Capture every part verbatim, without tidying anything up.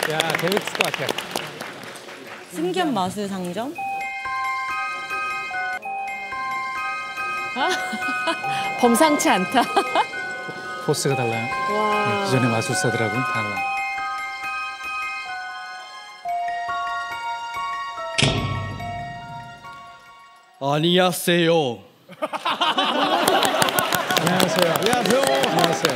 야, 재밌을 것 같아. 신기한 마술 상점? 범상치 않다. 포스가 달라요. 네, 기존의 마술사들하고는 달라. 안녕하세요. 안녕하세요. 안녕하세요. 안녕하세요.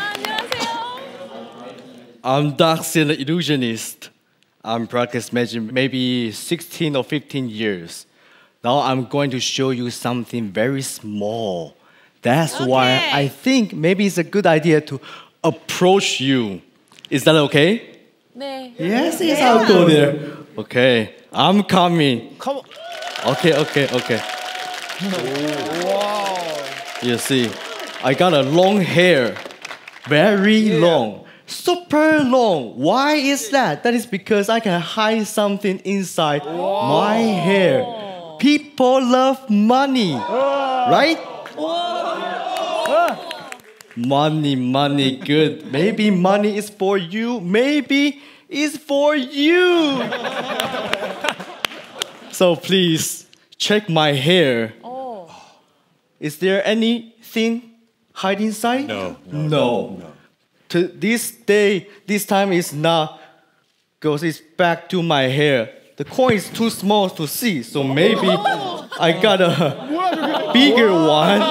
I'm Daxin, the illusionist. I'm practiced magic maybe sixteen or fifteen years. Now I'm going to show you something very small. That's Okay. why I think maybe it's a good idea to approach you. Is that okay? 네. Yes, yes, I'll go there. Okay, I'm coming. Come on. Okay, okay, okay. Wow. You see, I got a long hair, very long, super long. Why is that? That is because I can hide something inside my hair. People love money, right? Money, money, good. Maybe money is for you. Maybe it's for you. So please check my hair. 어. Is there anything hide inside? No. No. To this day, this time is not goes it's back to my hair. The coin is too small to see, so maybe I got a bigger one.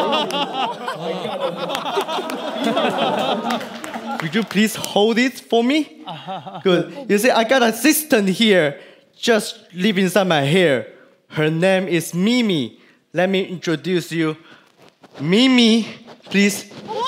Could you please hold it for me? Good. You see, I got an assistant here. Just live inside my hair. Her name is Mimi. Let me introduce you. Mimi, please.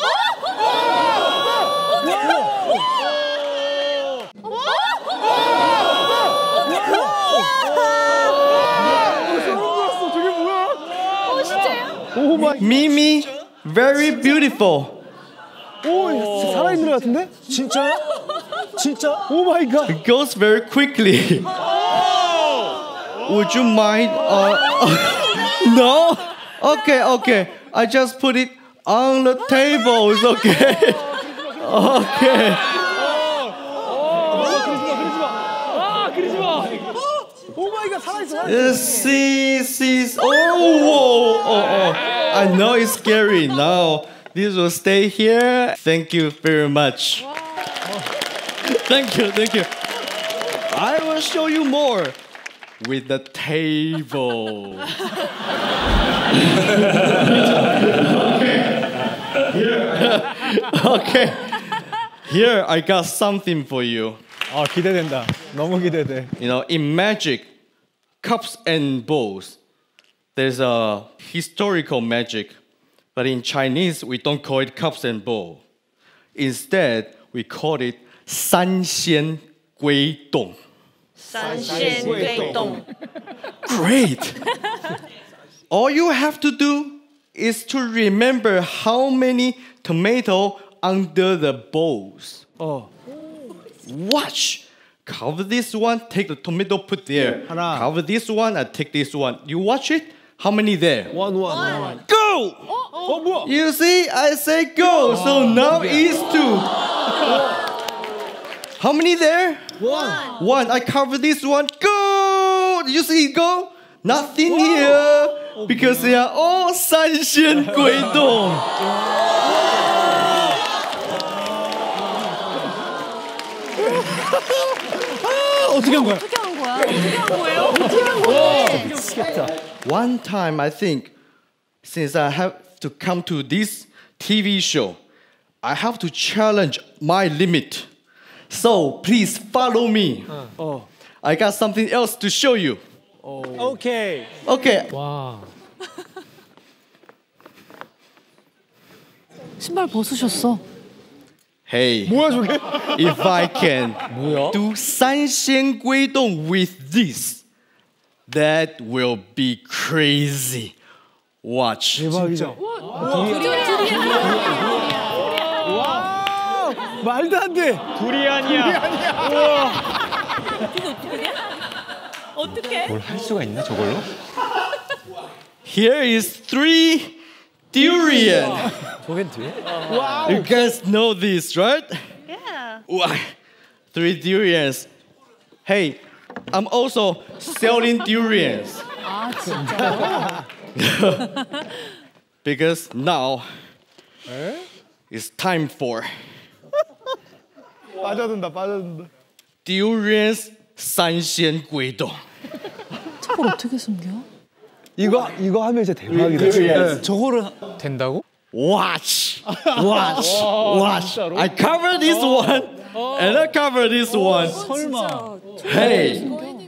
Mimi, very beautiful. 오, 살아있는 것 같은데? 진짜? 진짜? 오 마이 갓. It goes very quickly. Would you mind? Uh, no? Okay, okay. I just put it on the table. It's okay. Okay. 오 마이 갓, 살아있어, 살아있어. Uh, see, see. Oh, whoa. Oh, oh. I know it's scary now. This will stay here. Thank you very much. Thank you, thank you. I will show you more with the table. Okay. Here I got something for you. 아, 기대된다. 너무 기대돼. You know, in magic, cups and bowls, there's a historical magic. But in Chinese, we don't call it cups and bowl. Instead, we call it 三仙归洞. 三仙归洞. Great! All you have to do is to remember how many tomato under the bowls. 어. Watch. Cover this one, take the tomato, put there. 하나. Cover this one, and take this one. You watch it? How many there? 원, 원, 원. Go! 어, 뭐야? You see, I say go, so now it's two. How many there? 원. One. I cover this one. Go! You see it go? Nothing here because they are all 三仙归洞. 어떻게 한 거야? 어떻게 한 거야? 어떻게 한 거예요? 어떻게 한 거예요? 미치겠다. One time, I think, since I have to come to this T V show, I have to challenge my limit. So please follow me. 어. I got something else to show you. 오케이. Okay. 와. 신발 벗으셨어. Hey, 뭐야 저게? if I can 뭐야? do 三仙归洞 with this, that will be crazy. Watch. 대박이죠. 와. 말도 안 돼. 두리안이야. 어떻게? 뭘 할 수가 있나 저걸로? Here is three durian. 저게 돼? You guys know this, right? Yeah. Wow. Three durians. Hey, I'm also selling durians. 아 진짜요? Because now it's time for 빠져든다 빠져든다. durians 三鲜归洞. 저걸 어떻게 숨겨? 이거 이거 하면 이제 대박이다. 네. 저거를 된다고? Watch, watch, watch. I cover this one, and I cover this one. 설마. Hey,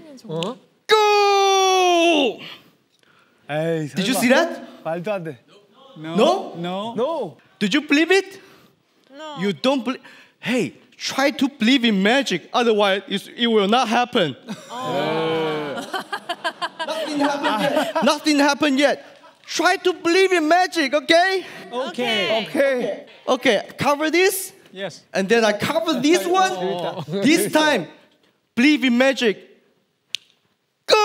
go! 에이. Did you see that? 말도 안 돼. No? No. No. Did you believe it? No. You don't believe? Hey, try to believe in magic. Otherwise, it's, it will not happen. Nothing happened yet. Nothing happened yet. Try to believe in magic, okay? Okay. Okay. Okay, cover this. Yes. And then I cover this one. This time, believe in magic. Go!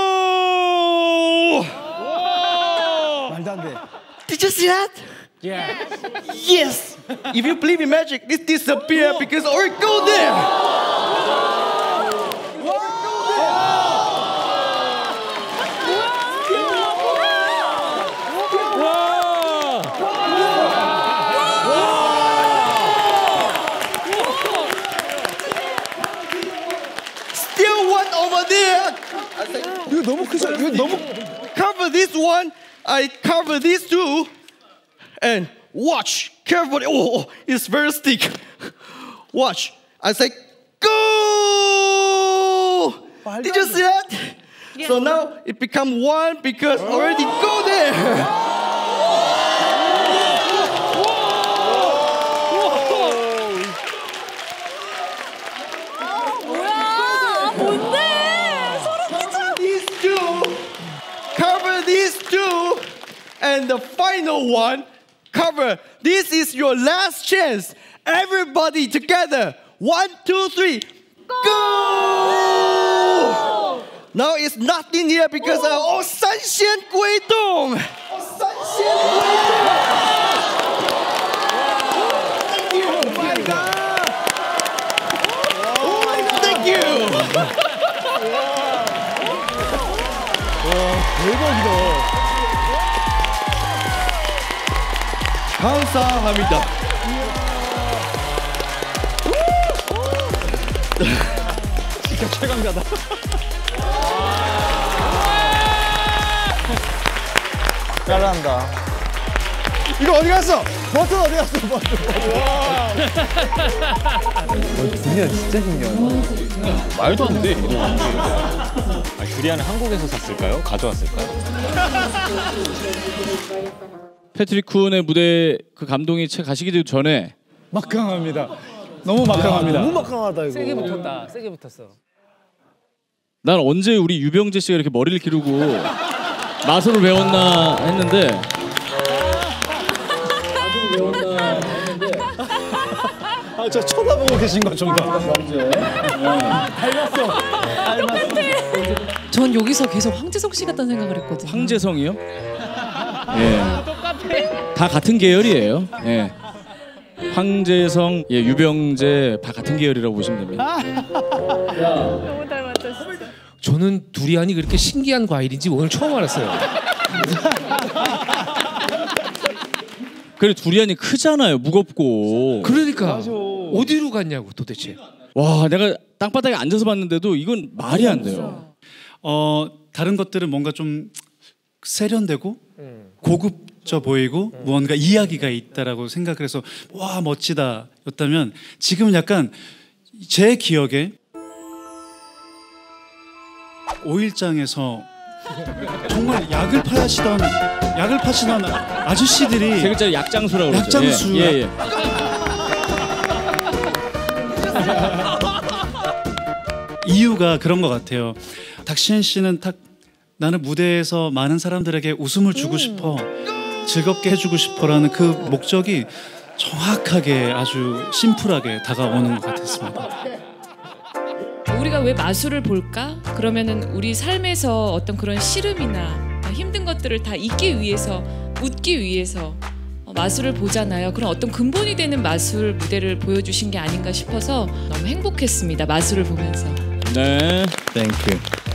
말도 안 돼. Did you see that? Yeah. Yes. If you believe in magic, this disappear because or go there. Still one over there. 이거 너무 크죠? 이거 너무 Cover this one. I cover these two. And watch carefully. Oh, it's very thick. Watch. I say, go! Did you see that? So now it become one because already go there. 뭐야? 뭔데? These two. Cover these two. And the final one. Cover. This is your last chance. Everybody together. One, two, three. Go! Now it's nothing here because of oh, 三鲜归洞. Oh, 三鲜归洞. Oh my God! Oh my God! Thank you. 대박이다. 감사합니다. 진짜 최강자다. 잘한다. 이거 어디 갔어? 버튼 어디 갔어? 버튼. 두리안 진짜 신기하다. 말도 안 돼. 이거 안 돼. 아, 두리안을 한국에서 샀을까요? 가져왔을까요? 패트릭 쿤의 무대 그 감동이 채 가시기도 전에 막강합니다. 너무 막강합니다. 너무 막강하다 이거. 세게 붙었다. 세게 붙었어. 난 언제 우리 유병재 씨가 이렇게 머리를 기르고 마술을 배웠나 했는데 아, 저 쳐다보고 계신 거 좀 봐. 닮았어. 전 여기서 계속 황재석 씨 같다는 생각을 했거든요. 황재성이요? 예. 다 같은 계열이에요. 예. 황재성, 예, 유병재 다 같은 계열이라고 보시면 됩니다. 너무 닮았다 진짜. 저는 두리안이 그렇게 신기한 과일인지 오늘 처음 알았어요. 그래 두리안이 크잖아요, 무겁고. 그러니까 어디로 갔냐고 도대체. 와, 내가 땅바닥에 앉아서 봤는데도 이건 말이 안 돼요. 어 다른 것들은 뭔가 좀 세련되고 고급져 보이고 무언가 이야기가 있다라고 생각을 해서 와 멋지다였다면 지금은 약간 제 기억에 오일장에서 정말 약을 파시던 약을 파시던 아저씨들이 세 글자리 약장수라고 그러죠. 약장수. 예, 예, 예. 이유가 그런 것 같아요. 닥시엔 씨는 딱 나는 무대에서 많은 사람들에게 웃음을 주고 싶어, 즐겁게 해주고 싶어라는 그 목적이 정확하게 아주 심플하게 다가오는 것 같았습니다. 우리가 왜 마술을 볼까? 그러면은 우리 삶에서 어떤 그런 시름이나 힘든 것들을 다 잊기 위해서, 웃기 위해서 마술을 보잖아요. 그런 어떤 근본이 되는 마술 무대를 보여주신 게 아닌가 싶어서 너무 행복했습니다. 마술을 보면서. 네. Thank you.